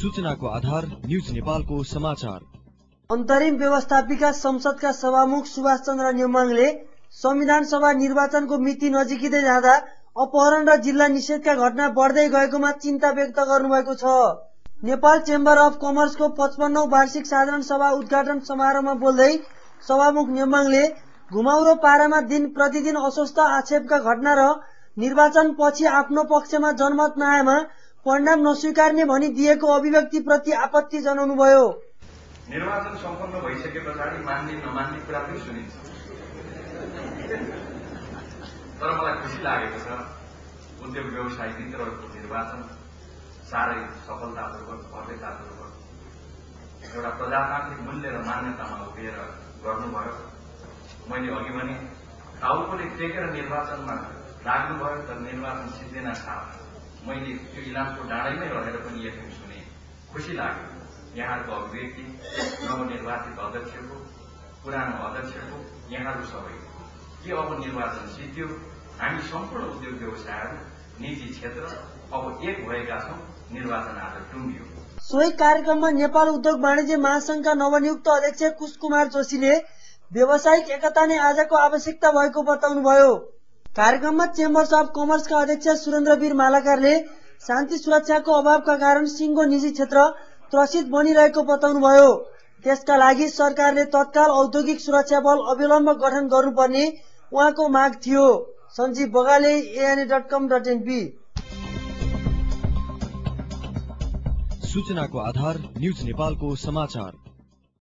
सूचनाको आधार न्यूज नेपालको समाचार। अन्तरिम व्यवस्थापिका संसदका सभामुख सुभाष चन्द्र नेमाङले संविधान सभा निर्वाचनको मिति नजिकिँदै जाँदा अपहरण र जिल्ला निषेधका घटना बढ्दै गएकोमा चिन्ता व्यक्त गर्नुभएको छ। नेपाल चेम्बर अफ कमर्सको 55औं वार्षिक साधारण सभा उद्घाटन समारोहमा बोल्दै सभामुख नेमाङले घुमाउरो पारामा दिन प्रतिदिन अस्वस्थ आक्षेपका घटना र निर्वाचन पछि आफ्नो पक्षमा जनमत नआएमा परिणाम नस्वीकार्ने भनी दिएको अभिव्यक्ति प्रति आपत्ति जनाउनुभयो। निर्वाचन सम्पन्न भइसके पछाडि मान्ने नमान्ने कुरा पनि सुनिन्छ, तर मलाई खुसी लागेको छ उद्योग व्यवसाय मित्रहरूको निर्वाचन साह्रै सफलतापूर्वक भव्यतापूर्वक एउटा प्रजातान्त्रिक मूल्य र मान्यतामा उभिएर गर्नुभयो। मैले अघि भने टाउकोले टेकेर निर्वाचनमा लाग्नुभयो, तर निर्वाचन सिद्धिन साथ मैले त्यो इलामको डाँडैमै रहेर पनि एफएम सुने। खुसी लाग्यो यहाँहरूको अभिव्यक्ति, नवनिर्वाचित अध्यक्षको, पुरानो अध्यक्षको, यहाँहरू सबै के अब निर्वाचन सिद्धियो। हामी सम्पूर्ण उद्योग व्यवसायहरू, निजी क्षेत्र अब एक भएका छौं। निर्वाचन आज टुङ्गियो। सोही कार्यक्रममा नेपाल उद्योग वाणिज्य महासंघका नवनियुक्त अध्यक्ष कुशकुमार जोशीले व्यावसायिक एकता नै आजको आवश्यकता भएको बताउनुभयो। कार्यक्रममा चेम्बर्स अफ कमर्सका अध्यक्ष सुरेन्द्रवीर मालाकारले शान्ति सुरक्षाको अभावका कारण सिंगो निजी क्षेत्र त्रसित बनिरहेको बताउनुभयो। त्यसका लागि सरकारले तत्काल औद्योगिक सुरक्षा बल अविलम्ब गठन गर्नुपर्ने उहाँको माग थियो। सञ्जीव बगाले, ANA.com.np। सूचनाको आधार न्यूज नेपालको समाचार।